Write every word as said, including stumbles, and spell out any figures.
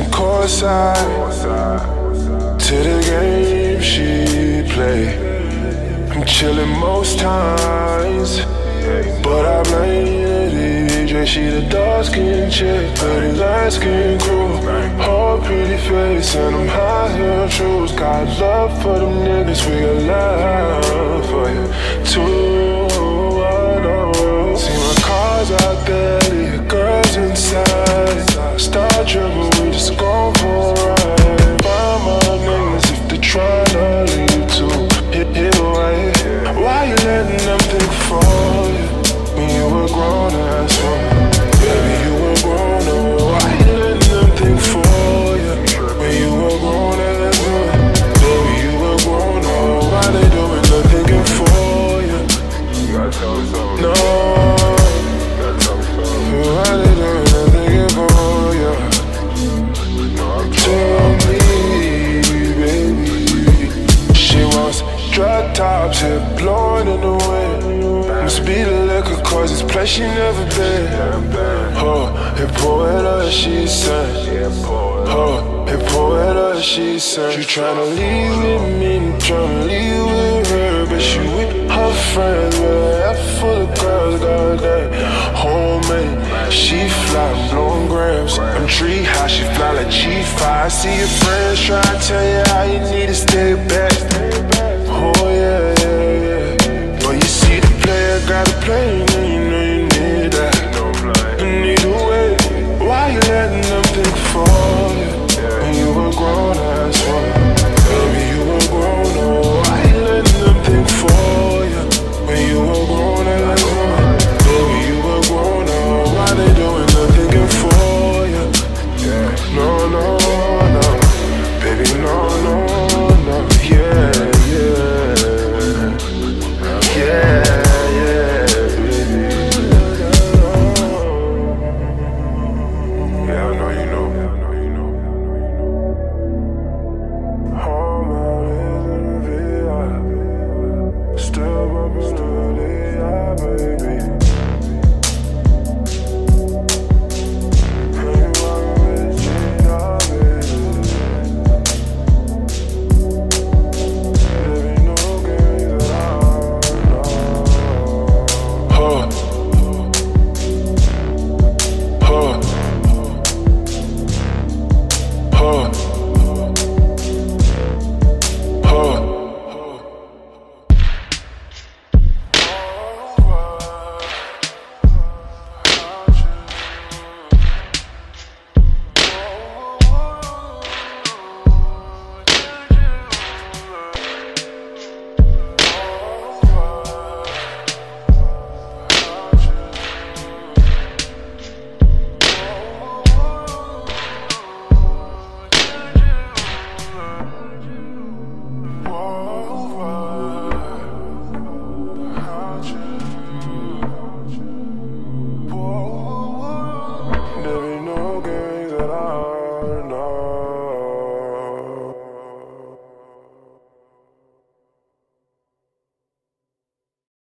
courtside to the game she play. I'm chillin' most times, but I blame the D J. She the dark-skinned chick, but the light-skinned crew. Whole pretty face and them high heel shoes. Got love for them niggas, we got love for you too. I know. See my cars out there, the girls inside. Start trippin', we just gon' for a ride. Find my niggas if they tryna leave too. Hit, hit away. Why you letting them think for you? When you a grown-ass woman, baby, you a grown-up. Why you letting them think for you? When you a grown-ass woman, baby, you a grown-up. Why they doing the thinking for you? You gotta tell me something. No. You gotta tell me something. Why they doing the thinking for you? No, I'm tell me, baby. She wants drop tops, hip blowing in the wind. Must be the liquor, cause it's place she never been. Huh, hip poeta, she sang. Huh, hip poeta, she sang. She tryna leave with me, tryna leave with her, but she with her friends, with a F full of girls, goddamn. Homemade, she fly, blowing grams. I'm tree high, she fly like G five. I see your friends try to tell you how you need to stay back. Oh yeah, yeah, yeah. But you see the player gotta play, and you know you need that. You need a way. Why you letting them think for you? When you a grown-ass woman, baby, you a grown-up. Why you letting them think for you? When you a grown-ass woman, baby, you a grown-up. Why they doing the thinking for you? No, no, no, baby, no, no, no, yeah, yeah, yeah, yeah, baby. Yeah, I know you know. Yeah, I know you know. Home out in the V I, still bumping to the eye, baby. Huh.